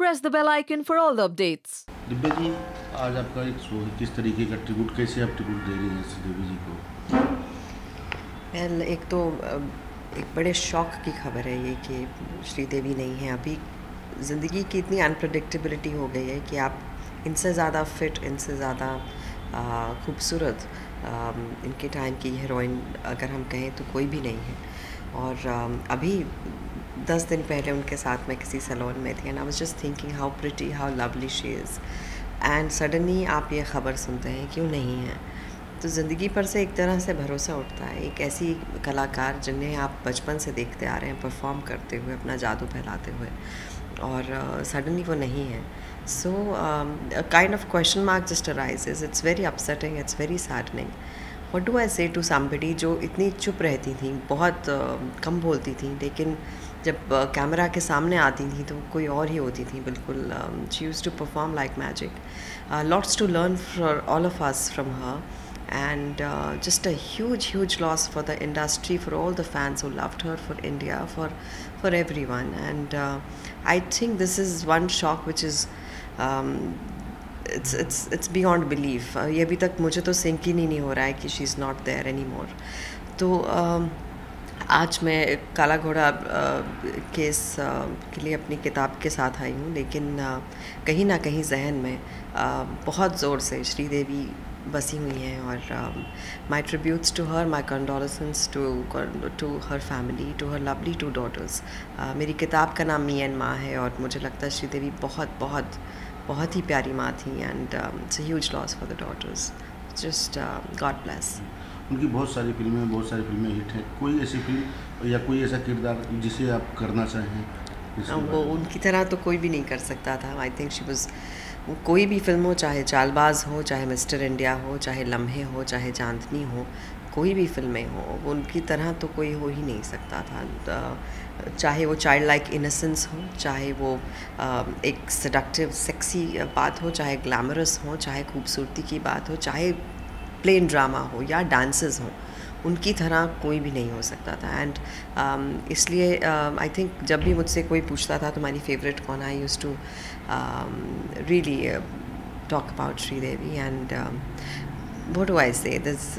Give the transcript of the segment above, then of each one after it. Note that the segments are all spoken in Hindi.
press the bell icon for all the updates. Divya ji, आज आपका एक शो है, किस तरीके का ट्रिब्यूट, कैसे आप ट्रिब्यूट दे रही हैं श्रीदेवी जी को? वेल, एक तो एक बड़े शौक की खबर है ये कि श्रीदेवी नहीं है अभी। ज़िंदगी की इतनी अनप्रडिक्टेबिलिटी हो गई है कि आप इनसे ज़्यादा फिट, इनसे ज़्यादा खूबसूरत इनके टाइम की हीरोइन अगर हम कहें तो कोई भी नहीं है। और अभी 10 दिन पहले उनके साथ मैं किसी सैलून में थी and I was just thinking how pretty, how lovely she is, and suddenly आप ये ख़बर सुनते हैं क्यों नहीं है, तो ज़िंदगी पर से एक तरह से भरोसा उठता है। एक ऐसी कलाकार जिन्हें आप बचपन से देखते आ रहे हैं परफॉर्म करते हुए, अपना जादू फैलाते हुए, और सडनली वो नहीं है। So kind of question mark just arises. It's very upsetting, it's very saddening. What do I say to somebody जो इतनी चुप रहती थी, बहुत कम बोलती थी, लेकिन जब कैमरा के सामने आती थी तो कोई और ही होती थी बिल्कुल। She used to perform like magic. Lots to learn for all of us from her, and just a huge loss for the industry, for all the fans who loved her, for India, for everyone. And I think this is one shock which is it's beyond belief. ये अभी तक मुझे तो सिंक ही नहीं हो रहा है कि she is not there anymore. तो आज मैं काला घोड़ा केस के लिए अपनी किताब के साथ आई हूँ, लेकिन कहीं ना कहीं जहन में बहुत ज़ोर से श्रीदेवी बसी हुई हैं। और my tributes to her, my condolences to her family, to her lovely 2 daughters. मेरी किताब का नाम मी एंड माँ है, और मुझे लगता है श्रीदेवी बहुत ही प्यारी माँ थी, and it's a huge loss for the daughters. Just god bless. उनकी बहुत सारी फिल्में हिट हैं। कोई ऐसी फिल्म या कोई ऐसा किरदार जिसे आप करना चाहें? वो उनकी तरह तो कोई भी नहीं कर सकता था। आई थिंक शी वाज, कोई भी फिल्म हो, चाहे चालबाज हो, चाहे मिस्टर इंडिया हो, चाहे लम्हे हो, चाहे चांदनी हो, कोई भी फिल्में हो, उनकी तरह तो कोई हो ही नहीं सकता था। चाहे वो चाइल्ड लाइक इनोसेंस हो, चाहे वो एक सेडक्टिव सेक्सी बात हो, चाहे ग्लैमरस हो, चाहे खूबसूरती की बात हो, चाहे प्लेन ड्रामा हो या डांसेस हो, उनकी तरह कोई भी नहीं हो सकता था। एंड इसलिए आई थिंक जब भी मुझसे कोई पूछता था तुम्हारी फेवरेट कौन, I used to really talk about Sridevi. And what do I say, this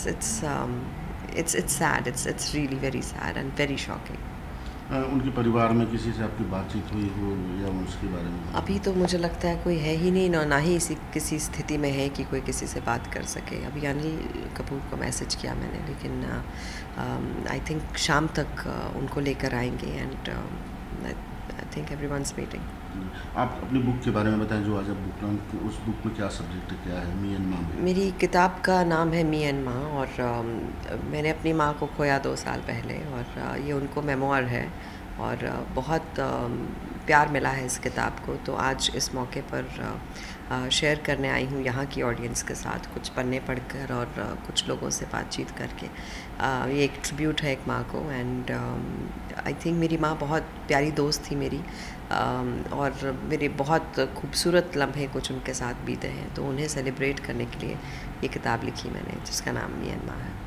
it's sad, it's really very sad and very shocking. उनके परिवार में किसी से आपकी बातचीत हुई हो या उसके बारे में? अभी तो मुझे लगता है कोई है ही नहीं, ना ही किसी स्थिति में है कि कोई किसी से बात कर सके। अभी अनिल कपूर को मैसेज किया मैंने, लेकिन आई थिंक शाम तक उनको लेकर आएंगे, and I think everyone's waiting. आप अपनी बुक के बारे में बताएं जो आज आप बुक लॉन्च, उस बुक में क्या सब्जेक्ट क्या है? मी एंड माँ। मेरी किताब का नाम है मी एंड माँ, और मैंने अपनी माँ को खोया 2 साल पहले, और ये उनको मेमोयर है, और बहुत प्यार मिला है इस किताब को। तो आज इस मौके पर शेयर करने आई हूँ यहाँ की ऑडियंस के साथ, कुछ पन्ने पढ़कर और कुछ लोगों से बातचीत करके। ये एक ट्रिब्यूट है एक माँ को, एंड आई थिंक मेरी माँ बहुत प्यारी दोस्त थी मेरी, और मेरे बहुत खूबसूरत लम्हे कुछ उनके साथ बीते हैं, तो उन्हें सेलिब्रेट करने के लिए ये किताब लिखी मैंने, जिसका नाम मी एंड माँ है।